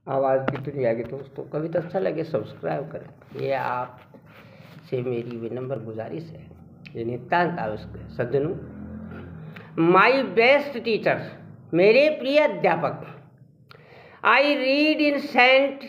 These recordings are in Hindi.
आवाज़ की दुनिया के दोस्तों, कभी तो अच्छा लगे सब्सक्राइब करें, ये आप से मेरी विनम्र गुजारिश है। ये नितांत आवश्यक है। सज्जनों, माई बेस्ट टीचर, मेरे प्रिय अध्यापक, I read in saint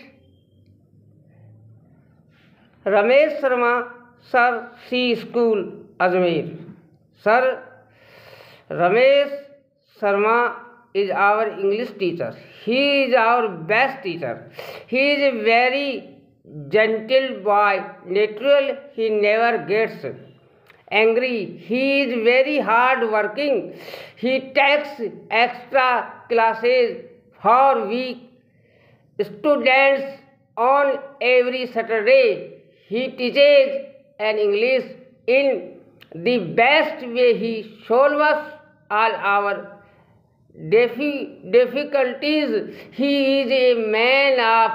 Ramesh Sharma sir C school Ajmer. Sir Ramesh Sharma is our English teacher. He is our best teacher. He is a very gentle boy. Natural, he never gets angry. He is very hard working. He takes extra classes for weak students on every Saturday. He teaches an English in the best way. He solves all our difficulties. He is a man of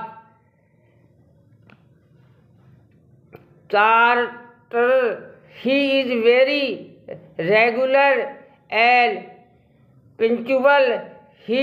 character. He is very regular and punctual. He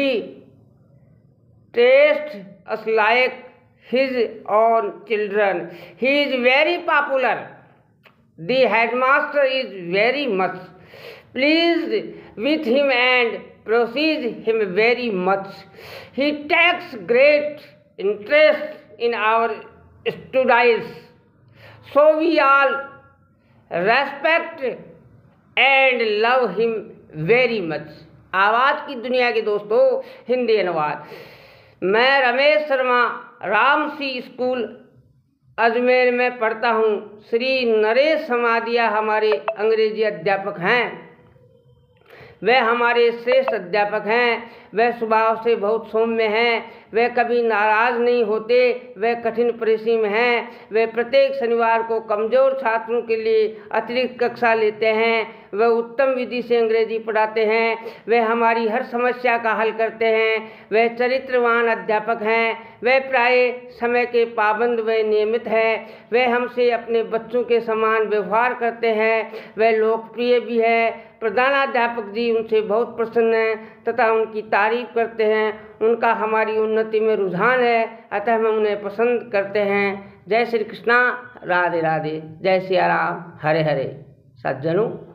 treats us like his own children. He is very popular. The headmaster is very much pleased with him and praises him very much. He takes great interest in our studies, so we all respect and love him very much. आवाज़ की दुनिया के दोस्तों, हिंदी अनुवाद। मैं रमेश शर्मा राम सी स्कूल अजमेर में पढ़ता हूँ। श्री नरेश समादिया हमारे अंग्रेजी अध्यापक हैं। वह हमारे श्रेष्ठ अध्यापक हैं। वह स्वभाव से बहुत सौम्य हैं। वह कभी नाराज़ नहीं होते। वह कठिन परिश्रमी हैं। वह प्रत्येक शनिवार को कमज़ोर छात्रों के लिए अतिरिक्त कक्षा लेते हैं। वह उत्तम विधि से अंग्रेजी पढ़ाते हैं। वह हमारी हर समस्या का हल करते हैं। वह चरित्रवान अध्यापक हैं। वह प्राय समय के पाबंद व नियमित हैं। वह हमसे अपने बच्चों के समान व्यवहार करते हैं। वह लोकप्रिय भी है। प्रधानाध्यापक जी उनसे बहुत प्रसन्न हैं तथा उनकी तारीफ करते हैं। उनका हमारी उन्नति में रुझान है, अतः हम उन्हें पसंद करते हैं। जय श्री कृष्णा, राधे राधे, जय सिया राम, हरे हरे। सज्जनों,